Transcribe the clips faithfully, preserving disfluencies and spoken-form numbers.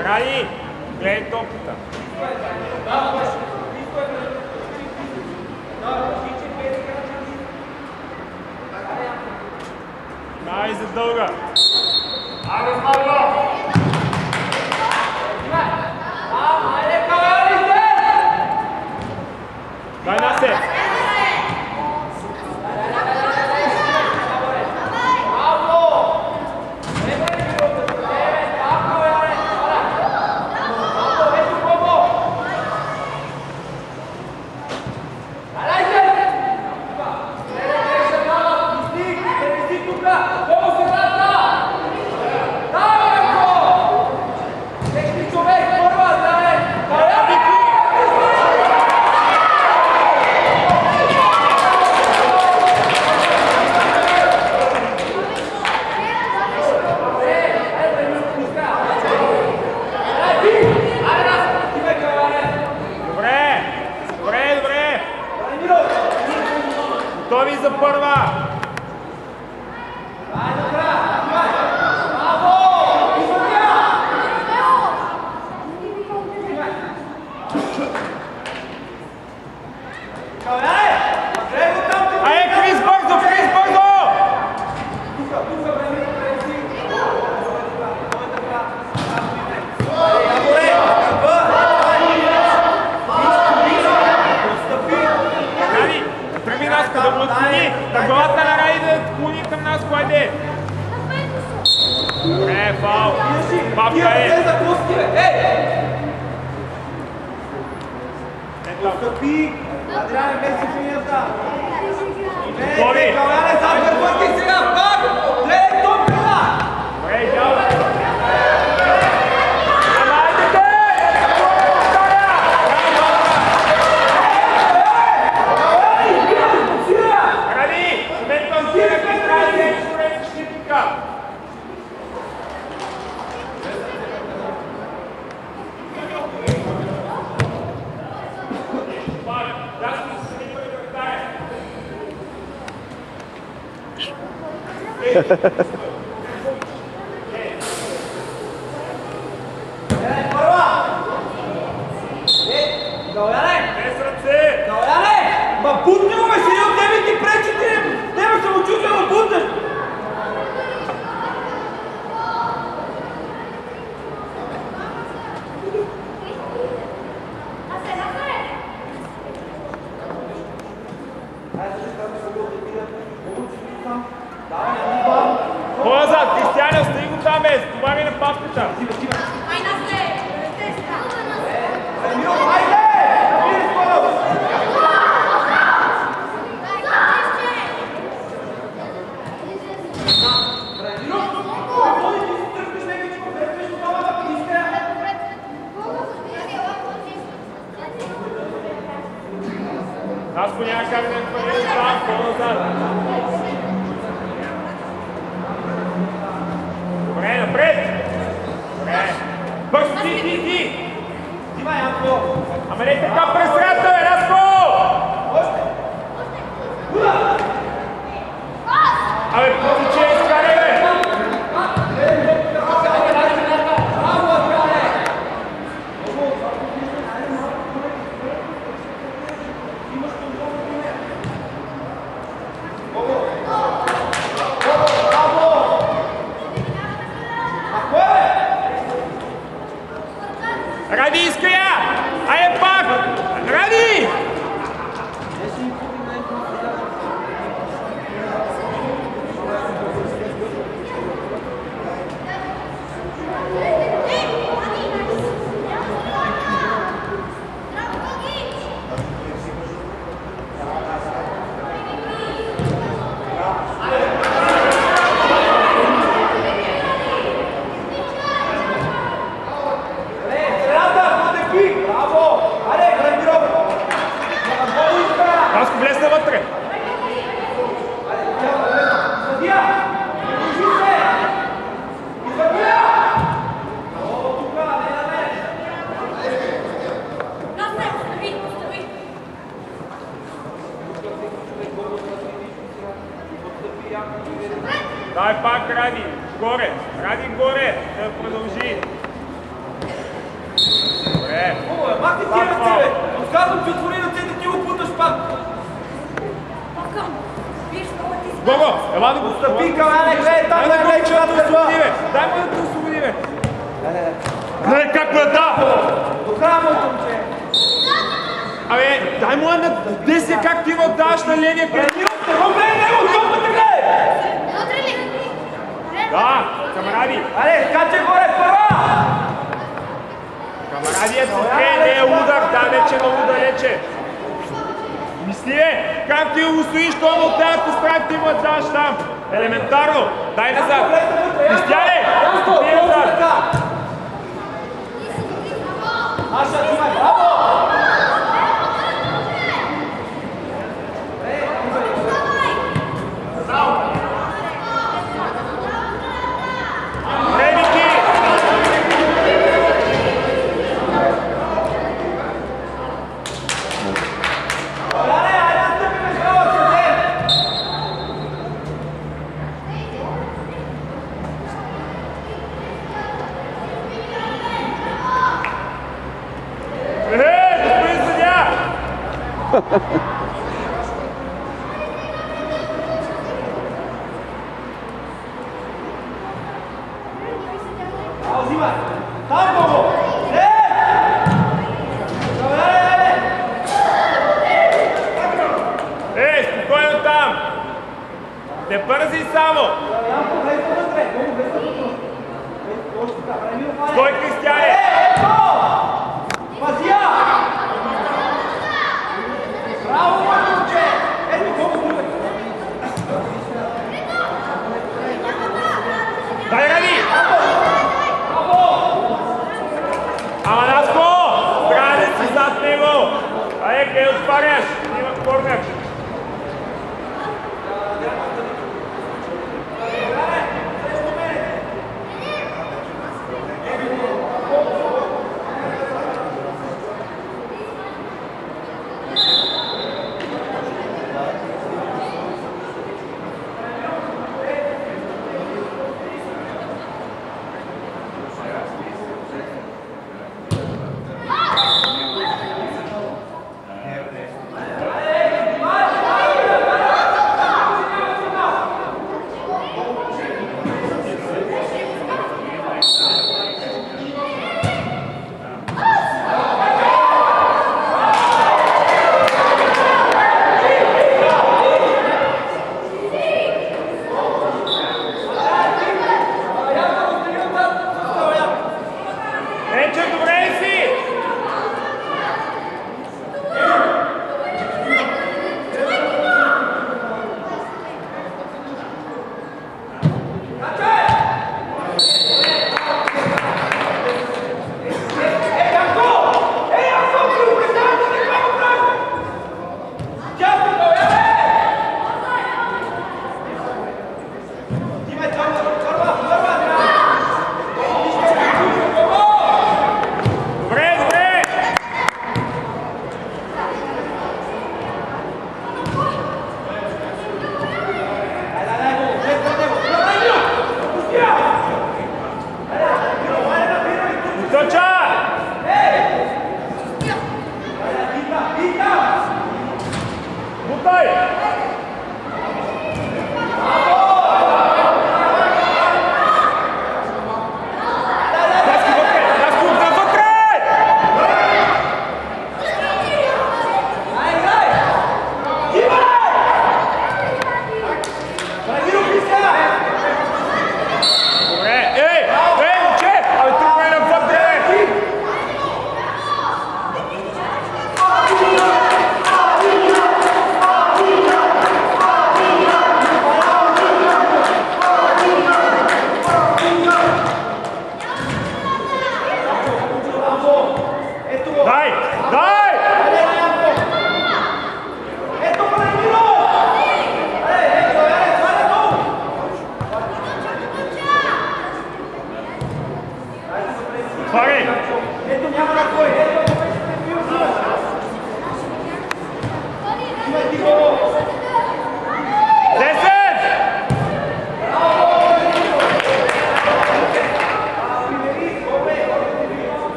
Ради, гледай топката. Дай за дълга. Дай Насе. Готови за първа! Айде, Крис, бързо, Крис, бързо! Тръгни Наска, да го отклони! На главата на Ради да отклони към нас, Кладе! Добре, фаул! Папка е! Отстъпи! Адриан, без линията! Готови! Каляне, запървати сега! Пак! Гледай топката! Добре, идеално! Без ръце! Каляне! Ма бутни му ме седи от тебе и ти пречи ти! Нема се му чувства да бутнеш! По-назад, Кристияне, остави го там, без! Помагай на папката! Аз по няма как да не хвърли там, по-назад! Добре, напред! Добре! Бързо, ти, ти, ти! Дима, Янко! Ама не така през средата, бе, Наско! Абе, повече е изкарай, бе! Ради, иска я! Айде пак! Ради! Наско, влез навътре! Дай пак, Ради! Горе! Ради, горе! Да продължи! ти отвори ръцете, ти го путаш пак. Гого, ела да го стъпи към мене, гледай там, да гледай, че да те освободи, бе. Дай му да те освободи, бе. Гледай как ме да! До края, моето момче. Абе, дай му на десет как ти го даваш на линия. Тренирайте, го гледай него, топката гледай! Да, камаради. Аре, скачай горе, първа! Камарадият се не е удар, далече, много далече. Мисли, е, как ти го стоиш, това от тази пострак ти му даваш там. Елементарно. Дай назад. Кристияне, ти назад. Аша, Димай, браво! Ей, спокойно там! Не бързи само! Стой, Кристияне! Браво, момче! Ето колко тук! Дай ради! Ама Наско! Трябва да си зад него! Ай, къде отваряш? Има корнер!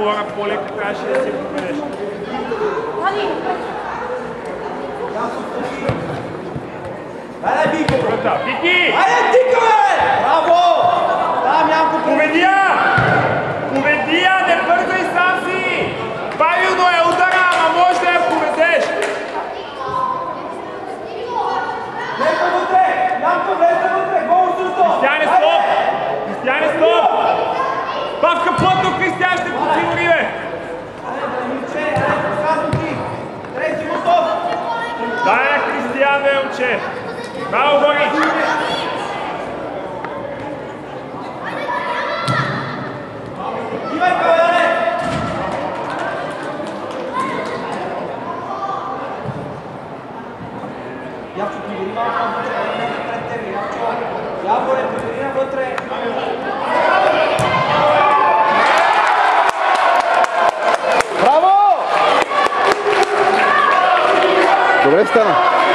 отгоре по-леко трябваше да си поведеш. Айде, Бико! Вики! Айде, Тика, бе! Браво! Там, Янко, Поведи я! Поведи я, не бързай сам си! Правилно е удара, ама може да я поведеш! Влезте вътре! Янко, влезте вътре! Гол също! Кристияне, стоп! Кристияне, стоп! Павка плътно, Кристиян ще подсигури, бе! Айде, да ми че, айде, казвам ти! Трети готов! Дай на Кристиян, бе, момче! Браво, Борич! Имай, Кавяне! Явчо, прибери малко вътре, не пред тебе, Явчо! Яворе, прибери навътре! Браво! Добре стана.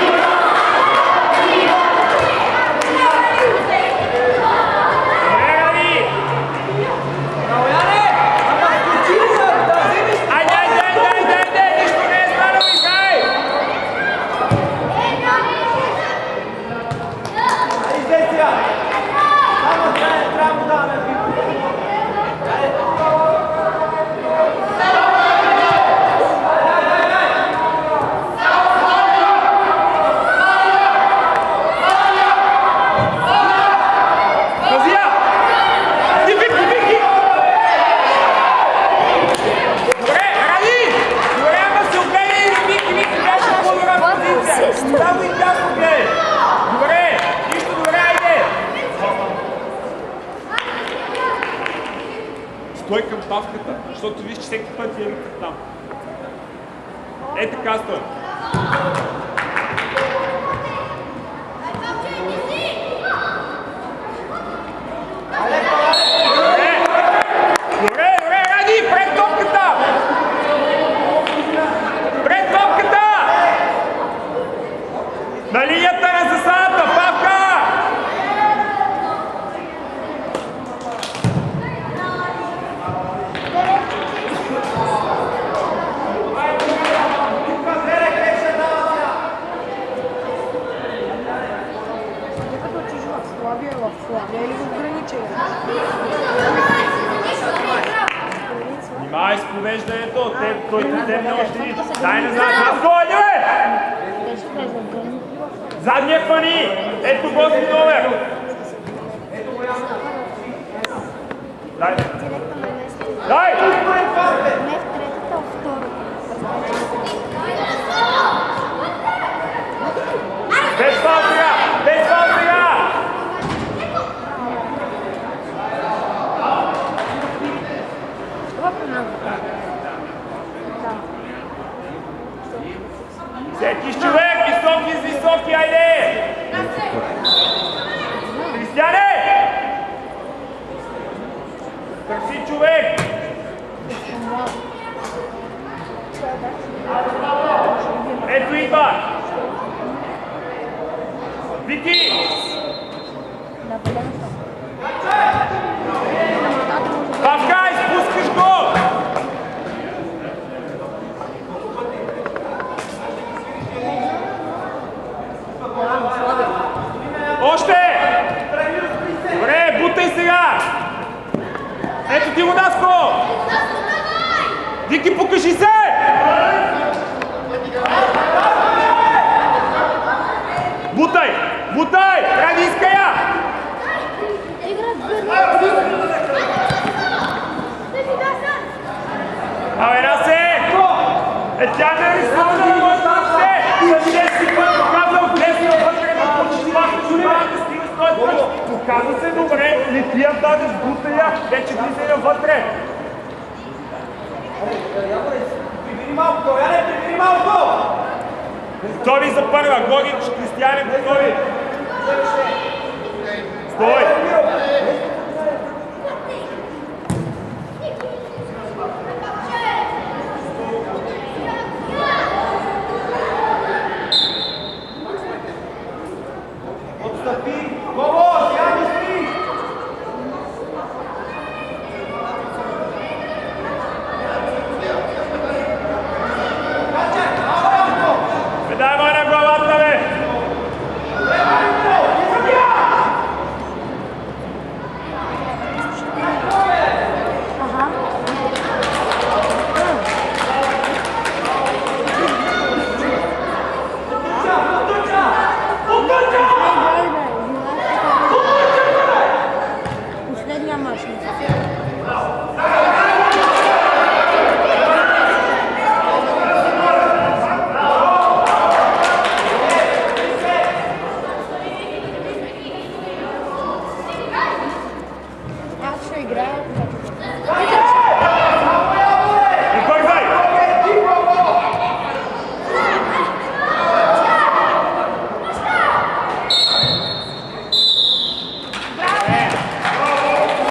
Стой към павката, защото виж, че всеки път е ръкът там. Е така стой. Добре, добре, добре, Ради, пред топката! Пред топката! На линията на засадата, Павка! Внимай с повеждането, той те темне още ни. Дай назад, Наско, айде бе! Задния хвани! Ето го си номер! Дай! Дай! Без фал сега! Без фал сега! Сетиш човек, високи с високи, айде! Кристияне! Търси човек! Ето идва! Вики! Павка, изпускаш го! Още! Добре, бутай сега! Ето ти го, Наско! Вики, покажи се! Бутай! Бутай! Ради, иска я! Абе, Расе! Е, тя не рисува да го оставте! За шести път показал влезни вътре да почти пак чулива да стига с този път. Показва се добре, не ти я даде с бутая, вече влизай навътре. Прибери малко, Кавяне, прибери малко! Готови за първа, Гогич, Кристияне, готови. Стой!